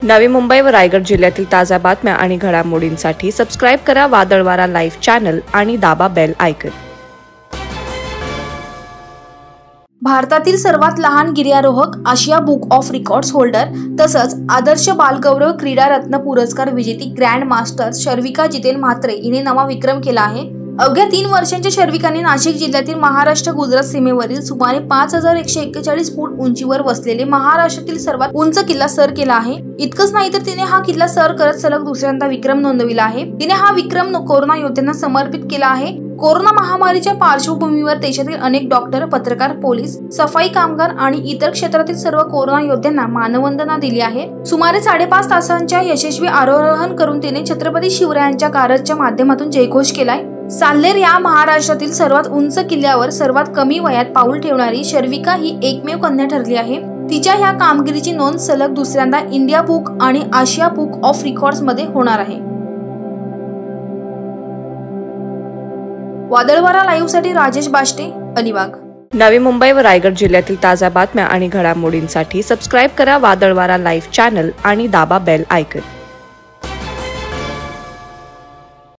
नवी मुंबई व रायगड जिल्ह्यातील ताज्या बातम्या आणि घडामोडींसाठी सबस्क्राईब करा वादळवारा लाईव्ह चॅनल आणि दाबा बेल आयकॉन। भारतातील सर्वात लहान गिर्यारोहक, Asia Book of Records holder तसंच आदर्श बालगौरव क्रीडा रत्न पुरस्कार विजेती ग्रँड मास्टर शर्विका जितेन म्हात्रे हिने नवा विक्रम केला आहे। अवघ्या 3 वर्षांच्या शर्विकाने नाशिक जिल्ह्यातील महाराष्ट्र-गुजरात सीमेवरील सुमारे 5141 फूट उंचीवर वसलेले महाराष्ट्रातील सर्वात उंच किल्ला सर केला आहे। इतकंच नाही तर तिने हा किल्ला सर करत सलग दुसऱ्यांदा विक्रम नोंदविला आहे। तिने हा विक्रम कोरोना योद्ध्यांना समर्पित केला आहे। कोरोना महामारीच्या पार्श्वभूमीवर देशातील अनेक डॉक्टर, पत्रकार, पोलीस, सफाई कामगार आणि इतर क्षेत्रातील सर्व कोरोना योद्ध्यांना मानवंदना दिली आहे। सुमारे 5.5 तासांच्या यशस्वी आरोहण करून तिने छत्रपती शिवरायांच्या कारजच्या माध्यमातून जयघोष केलाय। साल्हेर या महाराष्ट्रातील सर्वात उंच किल्ल्यावर सर्वात कमी वयात पाऊल ठेवणारी शर्विका ही एकमेव कन्या ठरली आहे। तिच्या ह्या कामगिरीची नोंद सलग दुसऱ्यांदा इंडिया बुक आणि आशिया बुक ऑफ रेकॉर्ड्स मध्ये होणार आहे। वादळवारा लाईव्ह साठी राजेश बाष्टे, अलिबाग। नवी मुंबई व रायगड जिल्ह्यातील ताज्या बातम्या आणि घडामोडींसाठी सबस्क्राईब करा वादळवारा लाईव्ह चॅनल आणि दाबा बेल आयकॉन।